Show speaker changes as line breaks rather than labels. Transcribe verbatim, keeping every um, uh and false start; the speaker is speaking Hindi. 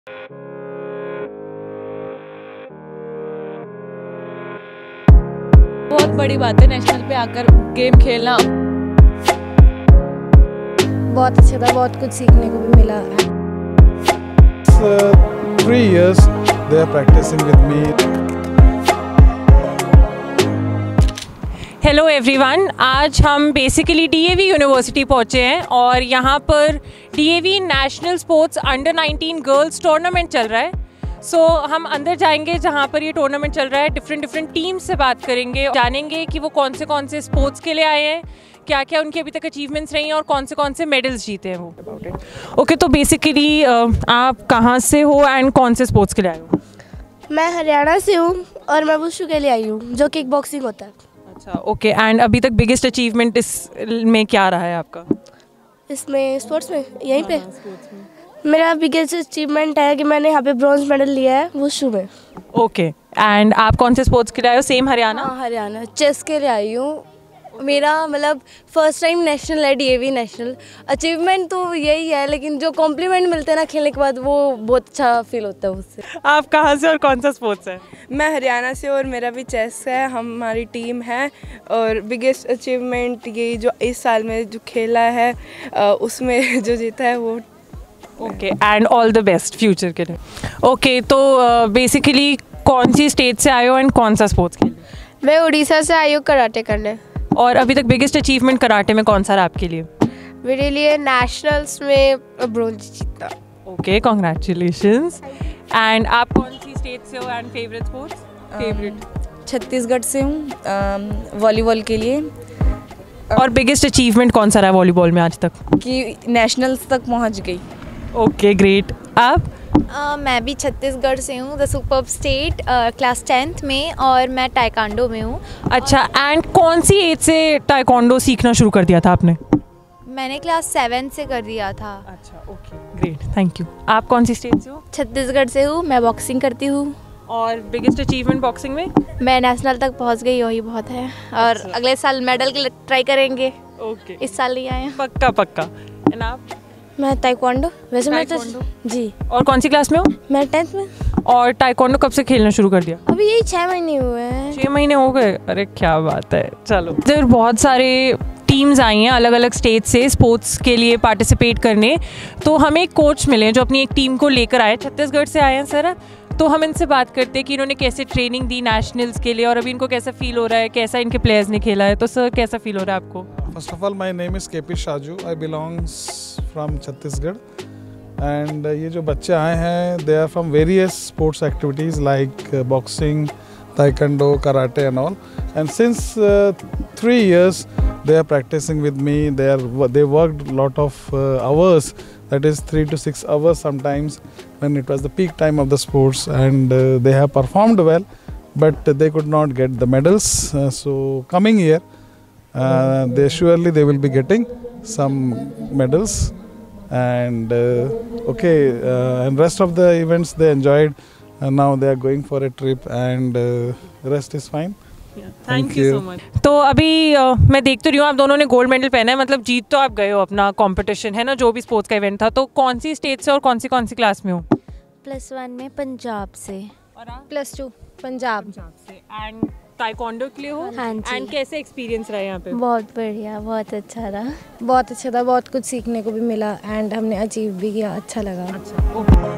बहुत बड़ी बात है नेशनल पे आकर गेम खेलना।
बहुत अच्छा था, बहुत कुछ सीखने को भी मिला।
uh, three years they are practicing with me.
Hello everyone, आज हम बेसिकली डीएवी यूनिवर्सिटी पहुंचे हैं और यहाँ पर DAV national sports under nineteen girls tournament चल रहा है। सो so, हम अंदर जाएंगे जहाँ पर ये टूर्नामेंट चल रहा है, डिफरेंट डिफरेंट टीम से बात करेंगे, जानेंगे कि वो कौन से कौन से स्पोर्ट्स के लिए आए हैं, क्या क्या उनकी अभी तक अचीवमेंट्स रही हैं और कौन से कौन से मेडल्स जीते हैं वो। ओके okay, तो बेसिकली आप कहाँ से हो एंड कौन से स्पोर्ट्स के लिए आए हो?
मैं हरियाणा से हूँ और मैं वुशु के लिए आई हूँ, जो किक बॉक्सिंग होता है।
अच्छा, ओके। एंड अभी तक बिगेस्ट अचीवमेंट इस में क्या रहा है आपका?
इसमें स्पोर्ट्स में यहीं पे मेरा बिगेस्ट अचीवमेंट है कि मैंने यहाँ पे ब्रॉन्ज मेडल लिया है वुशु में।
ओके, एंड आप कौन से स्पोर्ट्स के लिए आए हो? सेम हरियाणा?
हाँ, हरियाणा चेस के लिए आई हूँ। मेरा मतलब फर्स्ट टाइम नेशनल है, डीएवी नेशनल। अचीवमेंट तो यही है, लेकिन जो कॉम्प्लीमेंट मिलते हैं ना खेलने के बाद, वो बहुत अच्छा फील होता है उससे।
आप कहाँ से और कौन सा स्पोर्ट्स है?
मैं हरियाणा से और मेरा भी चेस है, हमारी टीम है। और बिगेस्ट अचीवमेंट ये जो इस साल में जो खेला है उसमें जो जीता है वो।
Okay, and all the best future के लिए। ओके okay, तो बेसिकली uh, कौन सी स्टेट से आए हो एंड कौन सा स्पोर्ट्स खेले?
मैं उड़ीसा से आई हूँ कराटे करने।
और अभी तक बिगेस्ट अचीवमेंट कराटे में कौन सा रहा आपके लिए?
मेरे लिए नेशनल्स में ब्रॉन्ज जीता।
Okay, congratulations. एंड आप कौन सी स्टेट से हो and favourite sports? Favourite
Chhattisgarh से हूँ वॉलीबॉल के लिए।
और बिगेस्ट अचीवमेंट कौन सा रहा वॉलीबॉल में आज तक?
कि नेशनल्स तक पहुँच गई।
Okay, great. आप?
Uh, मैं भी छत्तीसगढ़ से हूँ, the superb state, class tenth में, और मैं टाइकांडो में हूँ।
अच्छा, एंड कौन सी एज से टाइकोंडो सीखना शुरू कर दिया था आपने?
मैंने क्लास सेवन से कर दिया था।
अच्छा, ओके, ग्रेट, थैंक यू। आप कौन सी स्टेट से हो?
छत्तीसगढ़ से हूँ, मैं बॉक्सिंग करती हूँ।
और बिगेस्ट अचीवमेंट बॉक्सिंग में?
मैं नेशनल तक पहुँच गई, वही बहुत है। और अच्छा। अगले साल मेडल के लिए ट्राई करेंगे।
ओके,
इस साल नहीं आए हैं।
पक्का पक्का। एंड आप?
मैं ताइक्वांडो। वैसे मैं तो जी।
और कौन सी क्लास में हो?
मैं टेंथ में।
और ताइक्वांडो कब से खेलना शुरू कर दिया?
अभी यही छः महीने हुए हैं।
छः महीने हो गए? अरे क्या बात है। चलो, इधर बहुत सारे टीम्स आई हैं अलग अलग स्टेट से स्पोर्ट्स के लिए पार्टिसिपेट करने। तो हमें एक कोच मिले हैं जो अपनी एक टीम को लेकर आए, छत्तीसगढ़ से आए हैं सर। तो हम इनसे बात करते हैं कि इन्होंने कैसे ट्रेनिंग दी नेशनल्स के लिए और अभी इनको कैसा फील हो रहा है, कैसा इनके प्लेयर्स ने खेला है। तो सर, कैसा फील हो रहा है आपको?
First of all, my name is K P Shaju. I belongs from Chhattisgarh. And uh, ये जो बच्चे आए हैं, they are from various sports activities like uh, boxing, taekwondo, karate and all. And since uh, three years, they are practicing with me. They are they worked a lot of uh, hours. That is three to six hours sometimes when it was the peak time of the sports. And uh, they have performed well, but they could not get the medals. Uh, so coming year, uh, they surely they will be getting some medals. And uh, okay, uh, and rest of the events they enjoyed. And now they are going for a trip, and uh, the rest is fine.
Thank you so much. तो अभी uh, मैं देखती रही हूँ आप दोनों ने गोल्ड मेडल पहना है, मतलब जीत तो आप गए हो अपना कंपटीशन है ना, जो भी स्पोर्ट्स का इवेंट था। तो कौन सी स्टेट से और कौन सी कौन सी क्लास में हो?
प्लस वन में पंजाब से।
और आप?
Plus two Punjab.
पंजाब से। एंड ताइक्वांडो के लिए हो?
हाँ जी।
एंड कैसे एक्सपीरियंस रहा यहाँ पे?
बहुत बढ़िया, बहुत अच्छा रहा।
बहुत अच्छा था, बहुत कुछ सीखने को भी मिला एंड हमने अचीव भी किया, अच्छा लगा।
अच्छा, ओके।